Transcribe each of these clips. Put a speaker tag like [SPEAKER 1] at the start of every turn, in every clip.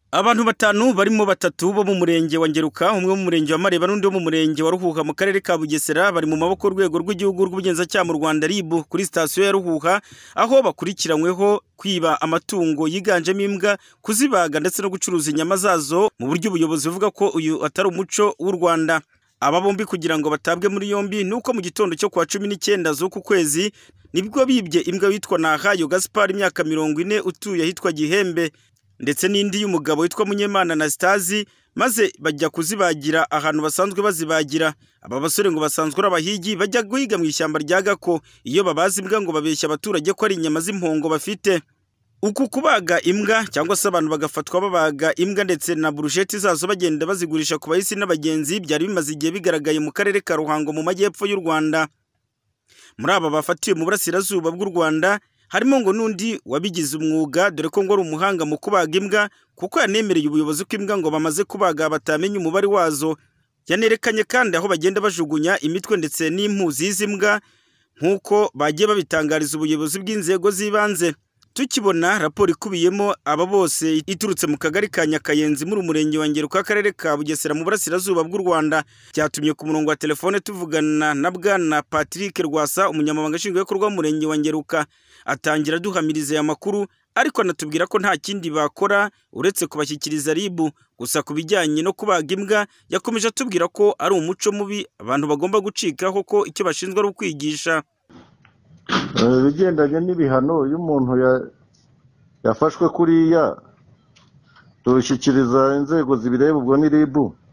[SPEAKER 1] Abantu batanu barimo batatu bo mu murenge wa Ngeruka, umwe mu murenge wa Mareba n'undi wo mu murenge wa Ruhuha mu karere ka Bugesera bari mu maboko y'urwego rw'igihugu rw'ubugenzacyaha mu Rwanda RIB kuri sitasiyo ya Ruhuha, aho bakurikiranyweho kwiba amatungo yiganjemo imbwa, kuzibaga ndetse no gucuruza inyama zazo mu buryo ubuyobozi buvuga ko uyu atari umuco w'u Rwanda. Aba bombi kugira ngo batabwe muri yombi nuko mu gitondo cyo kwa 19 z'uku kwezi nibwo bibye imbwa witwa Nahayo Gaspard imyaka 40 utuye ahitwa Gihembe ndetse n'indi y'umugabo witwa Munyemana Anastasi, maze bajya kuzibagira ahantu basanzwe bazibagira. Aba basore ngo basanzwe abahigi bajya guhiga mu ishyamba rya Gako, iyo babaza imbwa ngo babeshya abaturage ko ari inyama z'impongo bafite. Uku kubaga imbwa cyangwa se abantu bagafatwa babaga imbwa ndetse na burusheti zazo bagenda bazigurisha ku bahisi n'abagenzi byari bimaze igihe bigaragaye mu karere ka Ruhango mu majyepfo y'u Rwanda. Muri aba bafatiwe mu burasirazuba bw'u Rwanda harimo ngo nundi wabigize umwuga, dore ko ngo ari umuhanga mu kubaga imbwa kuko yanemereye ubuyobozi ko imbwa ngo bamaze kubaga batamenye umubare wazo. Yanerekanye kandi aho bagenda bajugunya imitwe ndetse n'impu z'izi mbwa nk'uko bagiye babitangariza ubuyobozi bw'inzego z'ibanze. Tukibona raporo ikubiyemo aba bose iturutse mu kagari ka Nyakayenzi muri umurenge wa Ngeruka akarere ka Bugesera mu burasirazuba bw'u Rwanda, cyatumye ku murongo wa telefone tuvugana na Bwana Patrick Rwasa, umunyamabanga nshingwabikorwa w'umurenge wa Ngeruka. Atangira duhamiriza aya makuru ariko anatubwira ko nta kindi bakora uretse kubashyikiriza RIB. Gusa ku bijyanye no kubaga imbwa yakomeje atubwira ko ari umuco mubi abantu bagomba gucikaho, ko icyo bashinzwe ari ukwigisha.
[SPEAKER 2] Bigendanye n'ibihano y'umuntu yafashwe kuriya tubishyikiriza inzego zibireba, ubwo ni RIB.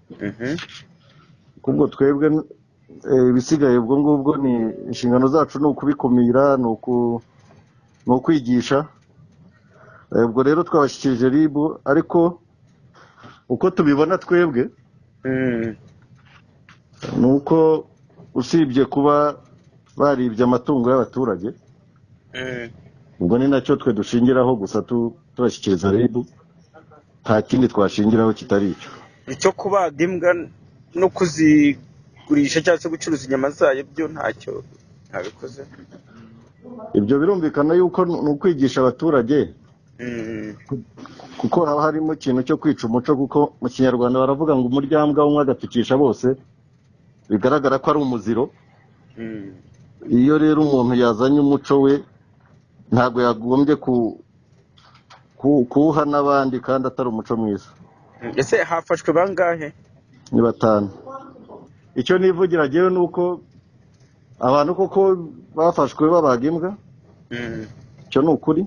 [SPEAKER 2] Kubwo twebwe ibisigaye ubwo ngubwo ni inshingano zacu, ni ukubikumira, ni ukwigisha. Ubwo rero twabashyikirije RIB, ariko uko tubibona twebwe ni uko usibye kuba baribye amatungo y'abaturage, ubwo ni nacyo twe dushingiraho, gusa turashyikiriza RIB, nta kindi twashingiraho kitari icyo.
[SPEAKER 1] Icyo kubaga imbwa no kuzigurisha cyangwa se gucuruza inyama zayo byo ntacyo ntabikoze.
[SPEAKER 2] Ibyo birumvikana yuko ni ukwigisha abaturage, kuko haba harimo ikintu cyo kwica umuco, kuko mu Kinyarwanda baravuga ngo umuryambwa umwe agatukisha bose, bigaragara ko ari umuziro. Iyo rero umuntu yazanye umuco we ntabwo yagombye kuwuha n'abandi kandi atari umuco mwiza.
[SPEAKER 1] Ese hafashwe bangahe?
[SPEAKER 2] Ni 5. Icyo nivugira jewe nuko abantu koko bafashwe babaga imbwa, icyo ni ukuri.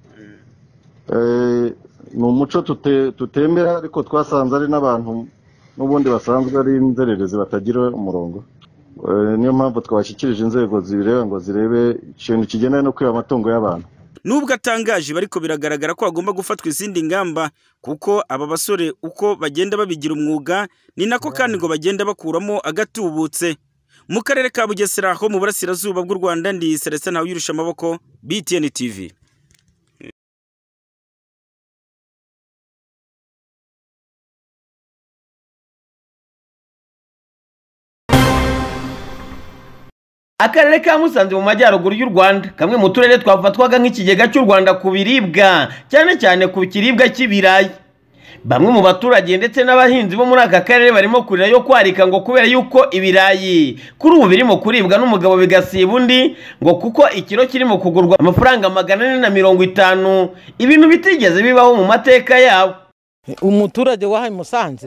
[SPEAKER 2] Ni umuco tutemera, ariko twasanze ari n'abantu n'ubundi basanzwe ari inzererezi batagira umurongo. Niyo mpamvu twabashyikirije inzego zibireba ngo zirebe ikintu kigendanye no kwiba amatungo y'abantu.
[SPEAKER 1] Nubwo atangaje bariko biragaragara ko agomba gufatwa izindi ngamba, kuko aba basore uko bagenda babigira umwuga ni nako kandi ngo bagenda bakuramo agatubutse. Mu karere ka Bugesera ho mu burasirazuba bw'u Rwanda, ndi Celestin Ntawuyirusha amaboko, BTN TV.
[SPEAKER 3] Akarere ka Musanze mu majyaruguru y'u Rwanda, kamwe mu turere twafatwaga nk'ikigega cy'u Rwanda ku biribwa, cyane cyane ku kiribwa cy'ibirayi. Bamwe mu baturage ndetse n'abahinzi bo muri aka karere barimo kurira yo kwarika ngo kubera yuko ibirayi kuri ubu birimo kuribwa n'umugabo bigasiba undi, ngo kuko ikiro kirimo kugurwa amafaranga 450, ibintu bitigeze bibaho mu mateka yabo.
[SPEAKER 4] Umuturage wahaye Musanze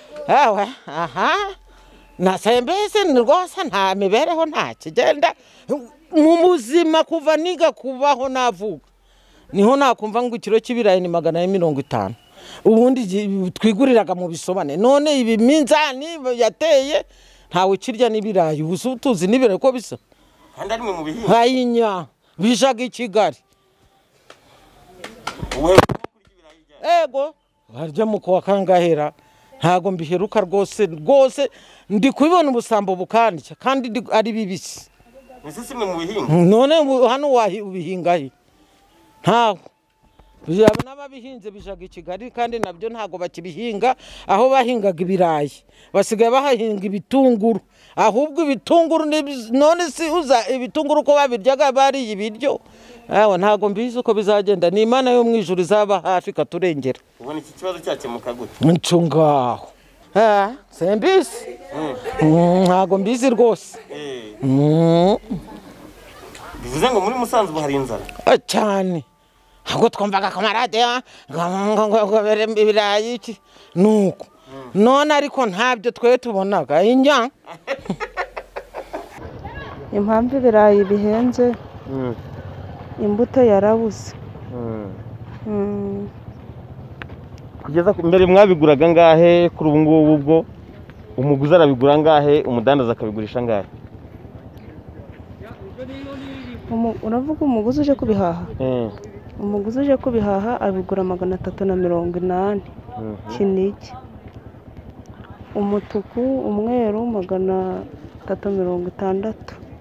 [SPEAKER 4] nasembese ni rwose nta mibereho nta kigenda mu muzima kuva niga kubaho navuga, niho nakumva ngo ikiro cy'ibirayi ni 450. Ubundi twiguriraga mu bisobane, none ibi minzani yateye ntawe kirya n'ibirayi, ubuso tuzi n'ibirayi ko bisa
[SPEAKER 3] Kandi ari mu bihinga
[SPEAKER 4] hayinya bishaga i Kigali. Ego harya mu kwa kangahera ntago mbiheruka rwose ndi kubibona ubusambo bukandya kandi ari bibisi.
[SPEAKER 3] Ese simwe mu bihinga
[SPEAKER 4] None hano wahi ubihingahe? Ntago n'ababihinze bijaga i Kigali kandi nabyo ntabwo bakibihinga aho bahingaga ibirayi basigaye bahahinga ibitunguru ahubwo ibitunguru none si uza ibitunguru ko babiryaga bariye ibiryo ntabwo mbizi uko bizagenda ni Imana yo mu ijuru izaba hafi katurengera.
[SPEAKER 3] ubona iki kibazo cyakemuka gute?
[SPEAKER 4] Nco ngaho sembisi ntabwo mbizi rwose.
[SPEAKER 3] bivuze ngo muri Musanze ubu hari inzara
[SPEAKER 4] cyane ahubwo twumvaga ku maradiyo ngo ibirayi iki nuko none ariko ntabyo twe tubonaga injya.
[SPEAKER 5] Impamvu ibirayi bihenze imbuto yarabuze.
[SPEAKER 3] kugeza mbere mwabiguraga ngahe kuri ubu ngubu ubwo umuguzi arabigura ngahe umudandaza akabigurisha ngahe?
[SPEAKER 5] Uravuga umuguzi uje kubihaha? Umuguzi uje kubihaha abigura 380 Kinigi, umutuku umweru 360.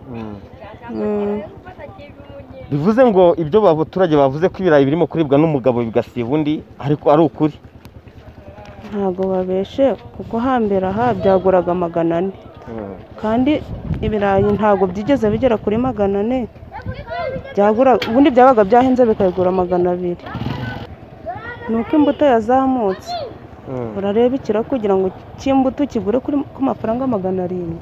[SPEAKER 3] bivuze ngo ibyo abaturage bavuze ko ibirayi birimo kuribwa n'umugabo bigasiba undi ariko ari ukuri?
[SPEAKER 5] Ntago babeshe kuko hambere aha byaguraga 400 kandi ibirayi ntago byigeze bigera kuri 400 byagura ubundi byabaga byahenze bikagura 200. Nuko imbuto yazamutse urareba ikira kugira ngo cy'imbuto kigure ku mafaranga 700.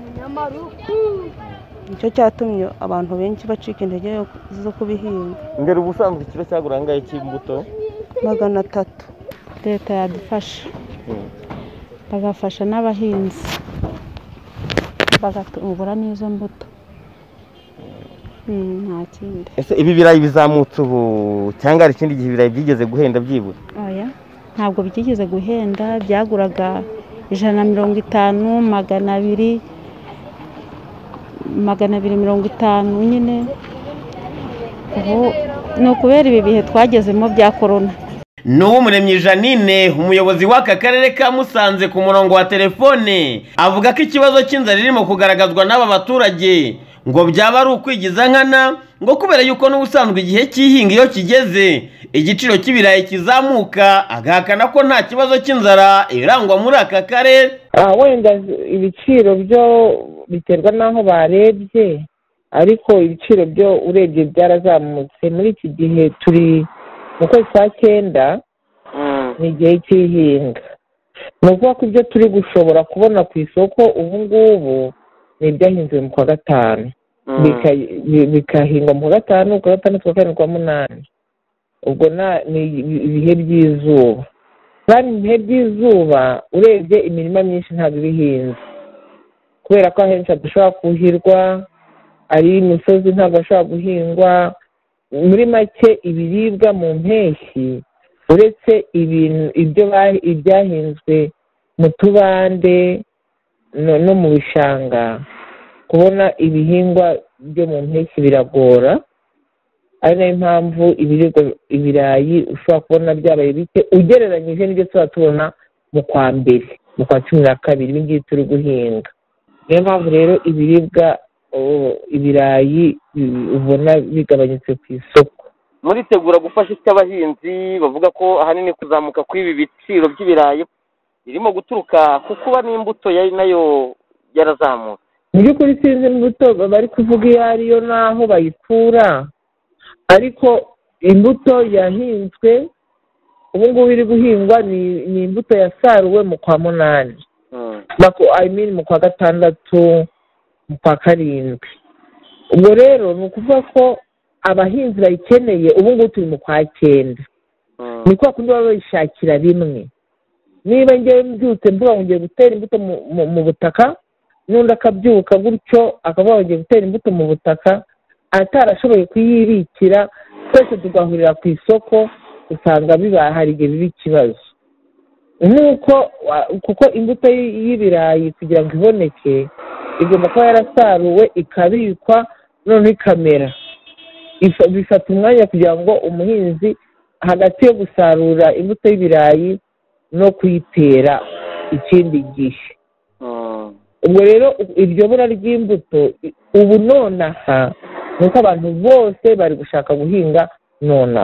[SPEAKER 5] Nicyo cyatumye abantu benshi bacika intege zo kubihinga.
[SPEAKER 3] Mbere ubusanzwe ikiro cyagura ngahe cy'imbuto?
[SPEAKER 5] 300. Leta yadufasha bagafasha n'abahinzi bagatubura n'izo mbuto. Nta kindi.
[SPEAKER 3] Ese ibi birayi bizamutse ubu cyangwa ari ikindi gihe ibirayi byigeze guhenda byibura?
[SPEAKER 5] Oya ntabwo byigeze guhenda byaguraga 150 200 250 nyine. Ubu ni ukubera ibi bihe twagezemo bya corona.
[SPEAKER 3] N'Uwumuremyi Janine umuyobozi w'aka karere ka Musanze ku murongo wa telefone avuga ko ikibazo cy'inzara irimo kugaragazwa n'aba baturage ngo byaba ari ukwigiza nkana ngo kubera yuko n'ubusanzwe igihe cy'ihinga iyo kigeze igiciro cy'ibirayi kizamuka, agahakana ko nta kibazo cy'inzara irangwa muri aka karere.
[SPEAKER 6] Wenda ibiciro byo biterwa n'aho barebye ariko ibiciro byo urebye byarazamutse muri iki gihe turi mu kwezi kwa 9 ni igihe cy'ihinga. Ni ukuvuga ko ibyo turi gushobora kubona ku isoko ubu ngubu ni ibyahinzwe mu kwa 5 bikahingwa mu kwa 5 kwa 6 kwa 7 kwa 8. Ubwo ni ibihe by'izuba kandi ibihe by'izuba urebye imirima myinshi ntabwo ibihinze kubera ko ahenshi dushobora kuhirwa ari imisozi ntabwo ashobora guhingwa. Muri make ibiribwa mu mpeshyi uretse ibyahinzwe mu tubande no mu bishanga kubona ibihingwa byo mu mpeshyi biragora. Ari nayo mpamvu ibirayi ushobora kubona byabaye bike ugereranyije n'ibyo tuba tubona mu kwa mbere mu kwa 12 ibingibi turi guhinga. Niyo mpamvu rero ibirayi ubona bigabanyutse ku isoko.
[SPEAKER 3] Muritegura gufasha abahinzi bavuga ko ahanini kuzamuka kw'ibi biciro by'ibirayi birimo guturuka ku kuba n'imbuto nayo yarazamutse.
[SPEAKER 6] Mu by'ukuri sinzi imbuto bari kuvuga iyo ariyo n'aho bayikura ariko imbuto yahinzwe ubu ngubu iri guhingwa ni imbuto yasaruwe mu kwa 8 mu kwa 6 mu kwa 7. Ubwo rero ni ukuvuga ko abahinzi bayikeneye ubu ngubu turi mu kwa 9. Ni kwa kundi baba bayishakira rimwe. Niba ngewe mbyutse mvuga ngo ngiye gutera imbuto mu butaka n'undi akabyuka gutyo akavuga ngo ngiye gutera imbuto mu butaka atarashoboye kuyibikira twese tugahurira ku isoko usanga hari igihe biba ikibazo. Kuko imbuto y'ibirayi kugira ngo iboneke igomba kuba yarasaruwe ikabikwa none ikamera. Bifata umwanya kugira ngo umuhinzi hagati yo gusarura imbuto y'ibirayi no kuyitera ikindi gihe. Ubwo rero iryo bura ry'imbuto ubu nonaha nuko abantu bose bari gushaka guhinga nonaha.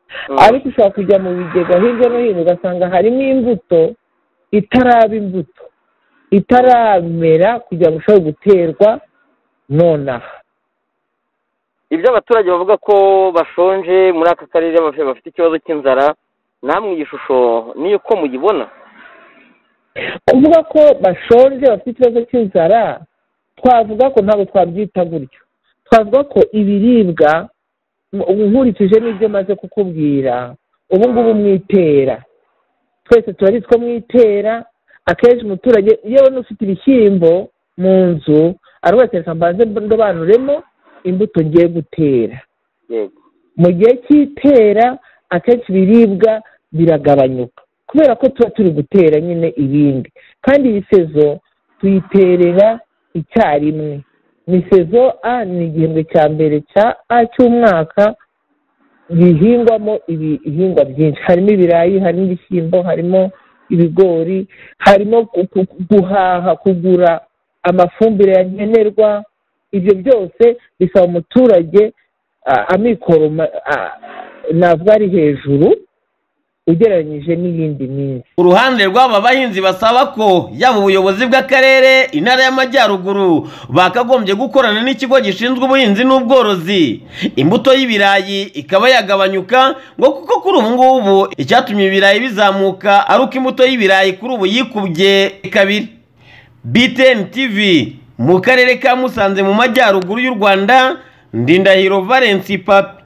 [SPEAKER 6] ariko ushobora kujya mu bigega hirya no hino ugasanga harimo imbuto itaraba imbuto itaramera kugira ngo ushobore guterwa nonaha.
[SPEAKER 3] ibyo abaturage bavuga ko bashonje muri aka karere bafite ikibazo cy'inzara, namwe iyi shusho niyo ko muyibona?
[SPEAKER 6] kuvuga ko bashonje bafite ikibazo cy'inzara twavuga ko ntabwo twabyita gutyo, twavuga ko ibiribwa nkurikije n'ibyo maze kukubwira ubu ngubu mwitera, twese turabizi ko mwitera. Akenshi umuturage yewe n'ufite ibishyimbo mu nzu arwese reka mbanze ndobanuremo imbuto ngiye gutera. Mu gihe cy'itera akenshi ibiribwa biragabanyuka kubera ko tuba turi gutera nyine ibindi, kandi iyi sezo tuyiterera icyarimwe. Ni sezo A, ni igihembwe cya mbere cya A cy'umwaka gihingwamo ibihingwa byinshi, harimo ibirayi, harimo ibishyimbo, harimo ibigori, harimo guhaha kugura amafumbire ya nkenerwa. Ibyo byose bisaba umuturage amikoro navuga ari hejuru ugereranyije n'iyindi minsi.
[SPEAKER 3] Uruhande rw'aba bahinzi basaba ko yaba ubuyobozi bw'akarere, intara y'Amajyaruguru bakagombye gukorana n'ikigo gishinzwe ubuhinzi n'ubworozi, imbuto y'ibirayi ikaba yagabanyuka, ngo kuko kuri ubu ngubu icyatumye ibirayi bizamuka ari uko imbuto y'ibirayi kuri ubu yikubye kabiri. BTN TV mu karere ka Musanze mu Majyaruguru y'u Rwanda, Ndindahiro Valence Papi.